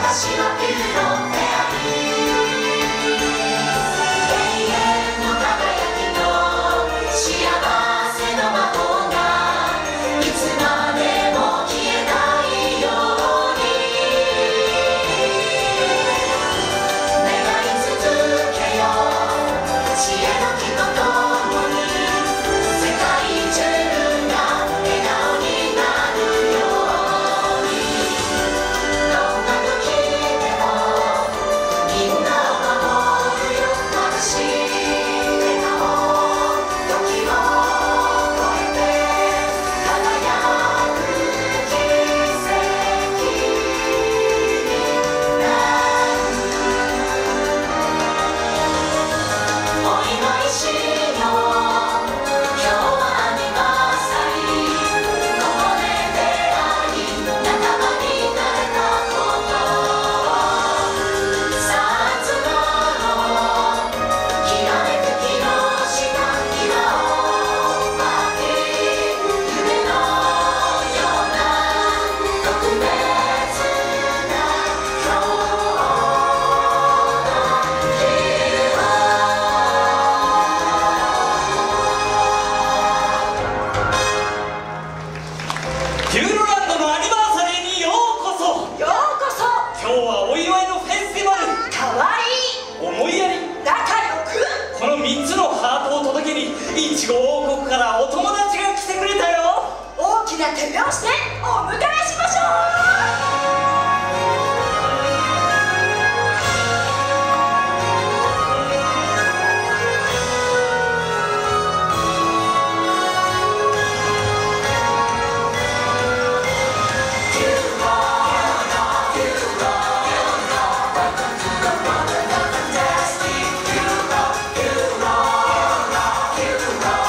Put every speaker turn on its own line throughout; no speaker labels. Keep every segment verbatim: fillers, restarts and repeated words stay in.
手拍子でお迎えしましょう。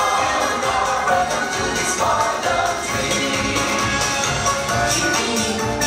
君に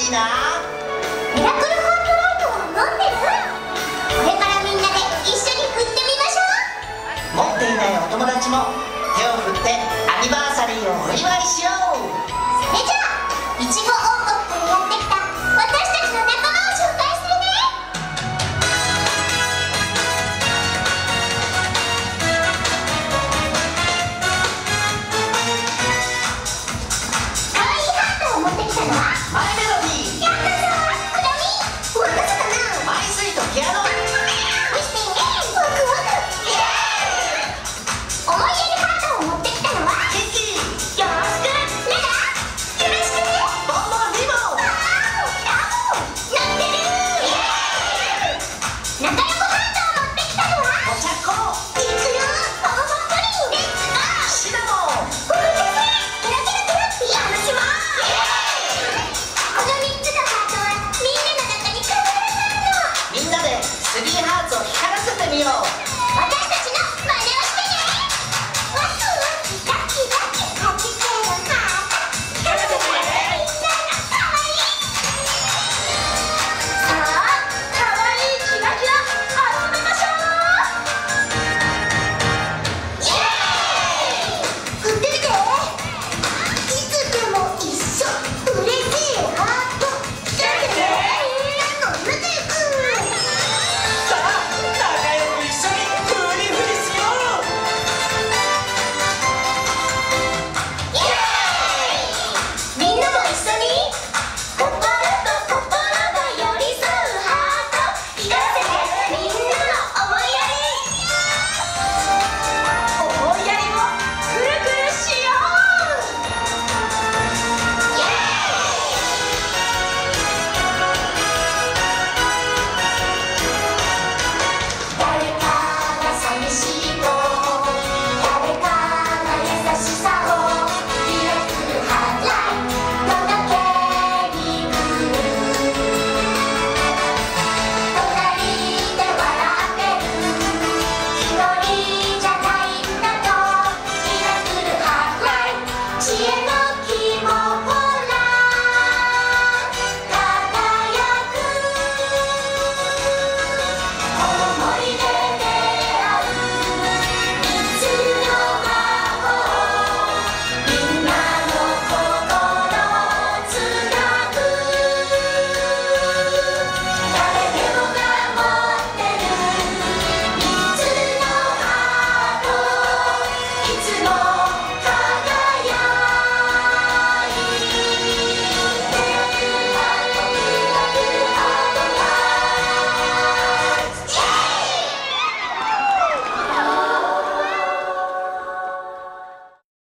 しいな。
ミラクルハートライトは持ってる？これからみんなで一緒に振ってみましょう。
持っていないお友達も手を振ってアニバーサリーをお祝いしよう。
それじゃあいちご王国からやってきた私たちの仲間を紹介するね。可愛いハートを持ってきたのは
マイメロディー。
やったぞクラミ。わかったかな？
マイスイートピアノ。
見せてワクワク。イエーイ。思いやりハートを持ってきたのは
キキ。
よろしく。レラよろしくね。
ボンボンリボン。
ワーオラボなってる。イエーイ。仲良くハートを持ってきたのは
お茶こ。
いくよ。パパパプリン。レッツゴー。
シナモン。
僕先生ケラケラケラってやるします。このみっつのハートはみんなの中に必ずあるの。
みんなでスリーハーツを光らせてみよう。